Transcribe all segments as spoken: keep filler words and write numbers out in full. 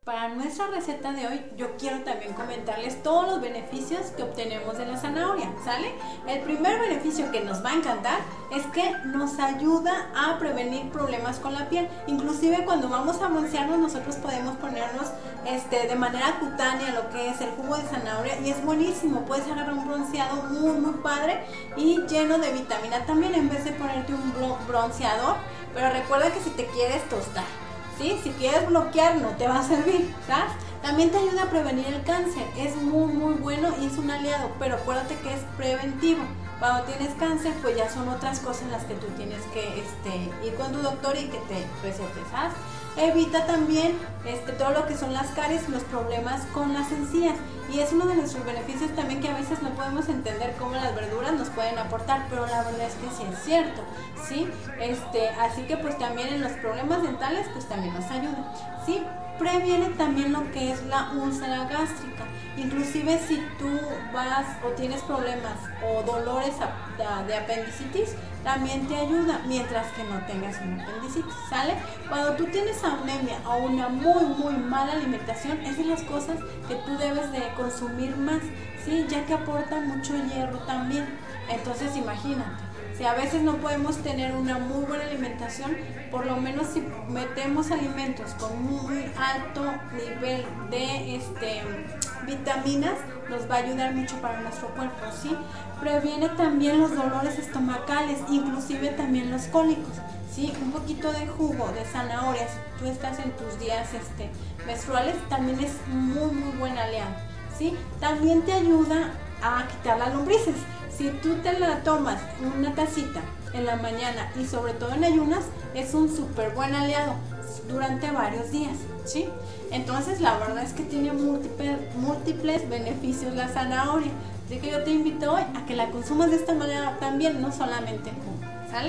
Para nuestra receta de hoy, yo quiero también comentarles todos los beneficios que obtenemos de la zanahoria, ¿sale? El primer beneficio que nos va a encantar es que nos ayuda a prevenir problemas con la piel. Inclusive cuando vamos a broncearnos, nosotros podemos ponernos este, de manera cutánea lo que es el jugo de zanahoria y es buenísimo. Puedes agarrar un bronceado muy muy padre y lleno de vitamina también en vez de ponerte un bronceador. Pero recuerda que si te quieres tostar, ¿sí? Si quieres bloquear no te va a servir, ¿sabes? También te ayuda a prevenir el cáncer, es muy muy bueno y es un aliado, pero acuérdate que es preventivo. Cuando tienes cáncer, pues ya son otras cosas las que tú tienes que este, ir con tu doctor y que te recete, ¿sabes? Evita también este, todo lo que son las caries y los problemas con las encías. Y es uno de nuestros beneficios también, que a veces no podemos entender cómo las verduras nos pueden aportar, pero la verdad es que sí es cierto, ¿sí? Este, así que pues también en los problemas dentales pues también nos ayuda, ¿sí? Previene también lo que es la úlcera gástrica. Inclusive si tú vas o tienes problemas o dolores de apendicitis, también te ayuda mientras que no tengas una apendicitis, ¿sale? Cuando tú tienes anemia o una muy muy mala alimentación, es de las cosas que tú debes de consumir más, ¿sí? Ya que aporta mucho hierro también. Entonces imagínate, si a veces no podemos tener una muy buena alimentación, por lo menos si metemos alimentos con muy alto nivel de este, vitaminas, nos va a ayudar mucho para nuestro cuerpo, ¿sí? Previene también los dolores estomacales, inclusive también los cólicos, ¿sí? Un poquito de jugo de zanahoria, si tú estás en tus días este, menstruales, también es muy muy buen aliado, ¿sí? También te ayuda a quitar las lombrices. Si tú te la tomas una tacita en la mañana y sobre todo en ayunas, es un súper buen aliado durante varios días, ¿sí? Entonces la verdad es que tiene múltiples, múltiples beneficios la zanahoria. Así que yo te invito hoy a que la consumas de esta manera también, no solamente en jugo, ¿sale?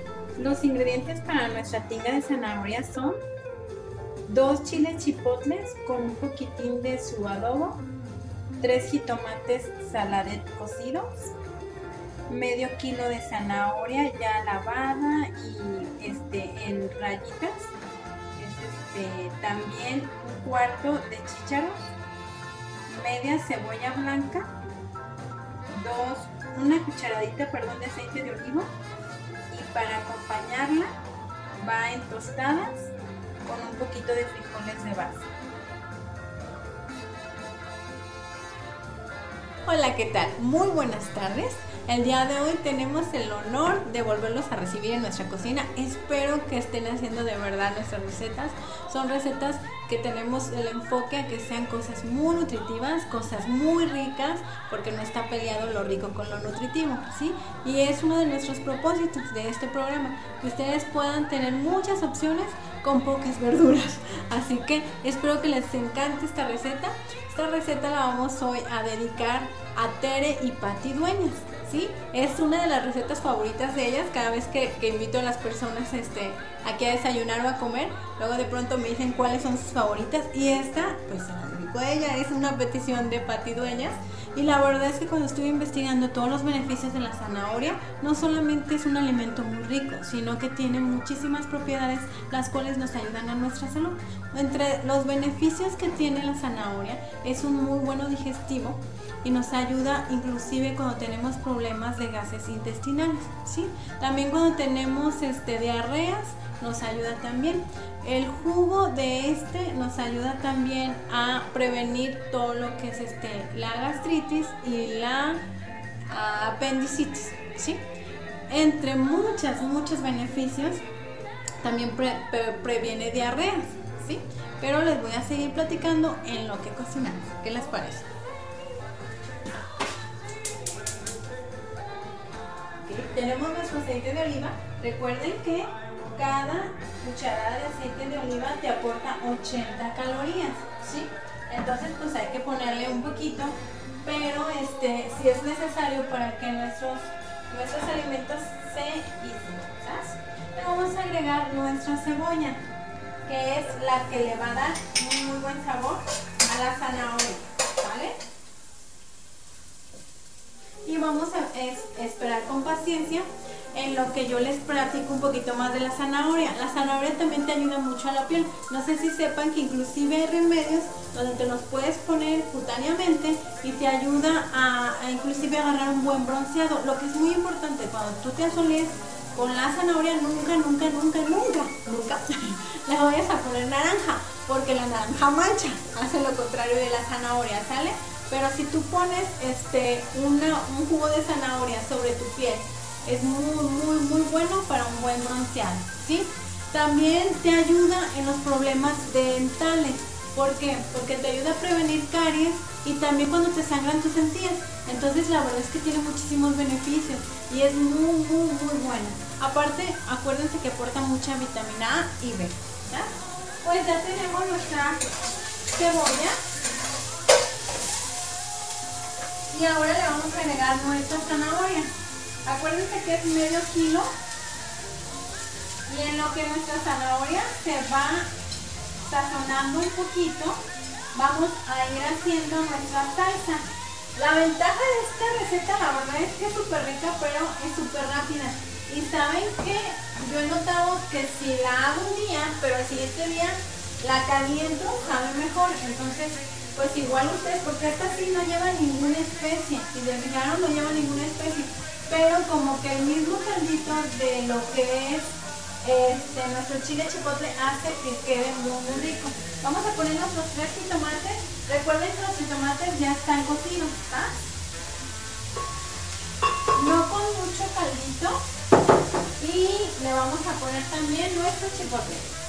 Los ingredientes para nuestra tinga de zanahoria son dos chiles chipotles con un poquitín de su adobo, tres jitomates saladet cocidos, medio kilo de zanahoria ya lavada y este, en rayitas, es este, también un cuarto de chícharos, media cebolla blanca, dos, una cucharadita perdón, de aceite de oliva, y para acompañarla va en tostadas con un poquito de frijoles de base. Hola, ¿qué tal? Muy buenas tardes. El día de hoy tenemos el honor de volverlos a recibir en nuestra cocina. Espero que estén haciendo de verdad nuestras recetas. Son recetas que tenemos el enfoque a que sean cosas muy nutritivas, cosas muy ricas, porque no está peleado lo rico con lo nutritivo, ¿sí? Y es uno de nuestros propósitos de este programa, que ustedes puedan tener muchas opciones con pocas verduras. Así que espero que les encante esta receta. Esta receta la vamos hoy a dedicar a Tere y Pati Dueñas, ¿sí? Es una de las recetas favoritas de ellas. Cada vez que, que invito a las personas este, aquí a desayunar o a comer, luego de pronto me dicen cuáles son sus favoritas, y esta pues se la dedico a ella. Es una petición de Pati Dueñas. Y la verdad es que cuando estuve investigando todos los beneficios de la zanahoria, no solamente es un alimento muy rico, sino que tiene muchísimas propiedades las cuales nos ayudan a nuestra salud. Entre los beneficios que tiene la zanahoria, es un muy bueno digestivo y nos ayuda inclusive cuando tenemos problemas de gases intestinales, ¿sí? También cuando tenemos este, diarreas, nos ayuda también. El jugo de este nos ayuda también a prevenir todo lo que es este, la gastritis y la uh, apendicitis, ¿sí? Entre muchos, muchos beneficios, también pre, pre, previene diarreas, ¿sí? Pero les voy a seguir platicando en lo que cocinamos. ¿Qué les parece? Okay, tenemos nuestro aceite de oliva. Recuerden que cada cucharada de aceite de oliva te aporta ochenta calorías, ¿sí? Entonces pues hay que ponerle un poquito, pero este, si es necesario para que nuestros, nuestros alimentos se hicen, ¿sabes? Le vamos a agregar nuestra cebolla, que es la que le va a dar un muy buen sabor a la zanahoria, ¿vale? Y vamos a es, esperar con paciencia en lo que yo les platico un poquito más de la zanahoria. La zanahoria también te ayuda mucho a la piel. No sé si sepan que inclusive hay remedios donde te los puedes poner cutáneamente y te ayuda a, a inclusive agarrar un buen bronceado. Lo que es muy importante, cuando tú te asolees con la zanahoria, nunca, nunca, nunca, nunca, nunca le vayas a poner naranja, porque la naranja mancha, hace lo contrario de la zanahoria, ¿sale? Pero si tú pones este, una, un jugo de zanahoria sobre tu piel, es muy, muy, muy bueno para un buen bronceado, ¿sí? También te ayuda en los problemas dentales. ¿Por qué? Porque te ayuda a prevenir caries y también cuando te sangran tus encías. Entonces la verdad es que tiene muchísimos beneficios y es muy, muy, muy buena. Aparte, acuérdense que aporta mucha vitamina A y B, ¿ya? Pues ya tenemos nuestra cebolla. Y ahora le vamos a agregar nuestra zanahoria. Acuérdense que es medio kilo. Y en lo que nuestra zanahoria se va sazonando un poquito, vamos a ir haciendo nuestra salsa. La ventaja de esta receta, la verdad es que es súper rica, pero es súper rápida. Y saben que yo he notado que si la hago un día, pero al siguiente día la caliento, sabe mejor. Entonces, pues igual ustedes, porque esta sí no lleva ninguna especie, si se fijaron no lleva ninguna especie, pero como que el mismo caldito de lo que es este, nuestro chile chipotle hace que quede muy, muy rico. Vamos a poner nuestros tres jitomates. Recuerden que los jitomates ya están cocidos, ¿tá? No con mucho caldito. Y le vamos a poner también nuestro chipotle.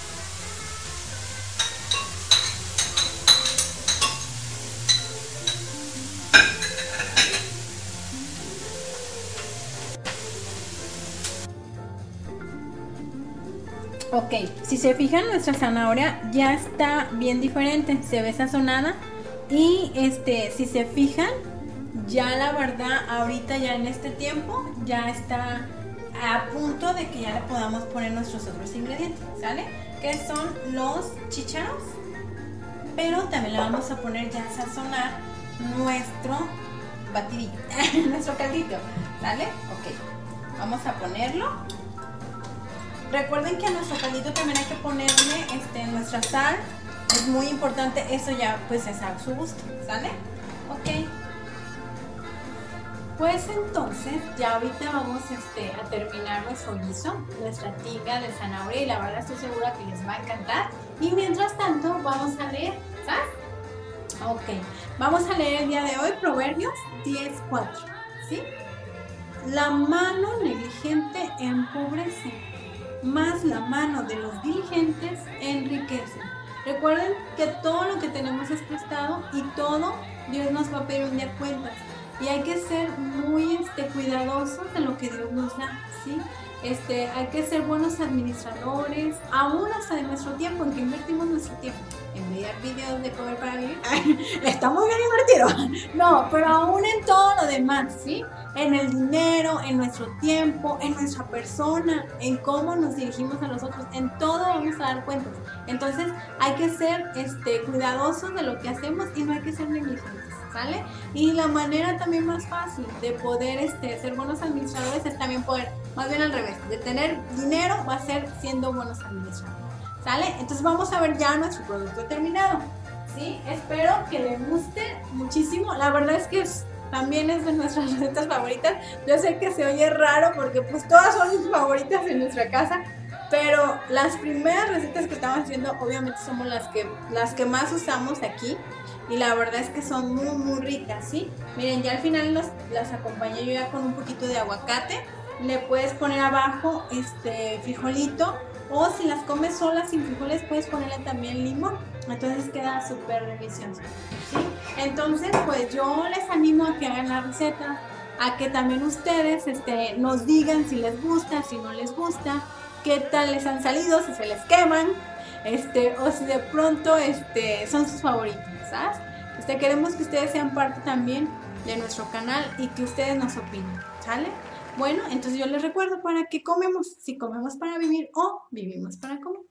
Ok, si se fijan, nuestra zanahoria ya está bien diferente, se ve sazonada y este, si se fijan, ya la verdad ahorita ya en este tiempo ya está a punto de que ya le podamos poner nuestros otros ingredientes, ¿sale? Que son los chícharos, pero también le vamos a poner ya a sazonar nuestro batidillo, nuestro caldito, ¿sale? Ok, vamos a ponerlo. Recuerden que a nuestro caldito también hay que ponerle este, nuestra sal. Es muy importante, eso ya pues es a su gusto, ¿sale? Ok. Pues entonces ya ahorita vamos este, a terminar nuestro guiso, nuestra tinga de zanahoria y la verdad estoy segura que les va a encantar. Y mientras tanto vamos a leer, ¿sabes? Ok, vamos a leer el día de hoy Proverbios diez cuatro, ¿sí? La mano negligente empobrece, más la mano de los diligentes enriquece. Recuerden que todo lo que tenemos es prestado y todo Dios nos va a pedir un día cuentas. Y hay que ser muy este, cuidadosos de lo que Dios nos da, ¿sí? Este, hay que ser buenos administradores, aún hasta de nuestro tiempo, en que invertimos nuestro tiempo. En ver videos de comer para vivir, está muy bien invertido. No, pero aún en todo lo demás, ¿sí? En el dinero, en nuestro tiempo, en nuestra persona, en cómo nos dirigimos a los otros, en todo vamos a dar cuentas. Entonces hay que ser este, cuidadosos de lo que hacemos y no hay que ser negligentes, ¿sale? Y la manera también más fácil de poder este, ser buenos administradores es también poder, más bien al revés, de tener dinero va a ser siendo buenos administradores, ¿sale? Entonces vamos a ver ya nuestro producto terminado, ¿sí? Espero que les guste muchísimo. La verdad es que es, también es de nuestras recetas favoritas. Yo sé que se oye raro porque pues todas son mis favoritas en nuestra casa, pero las primeras recetas que estamos haciendo obviamente somos las que, las que más usamos aquí. Y la verdad es que son muy muy ricas, ¿sí? Miren, ya al final los, las acompañé yo ya con un poquito de aguacate. Le puedes poner abajo este frijolito, o si las comes solas sin frijoles puedes ponerle también limón. Entonces queda súper delicioso, ¿sí? Entonces pues yo les animo a que hagan la receta, a que también ustedes este, nos digan si les gusta, si no les gusta, qué tal les han salido, si se les queman, este, o si de pronto este, son sus favoritos, ¿sabes? Este, queremos que ustedes sean parte también de nuestro canal y que ustedes nos opinen, ¿sale? Bueno, entonces yo les recuerdo para qué comemos, si comemos para vivir o vivimos para comer.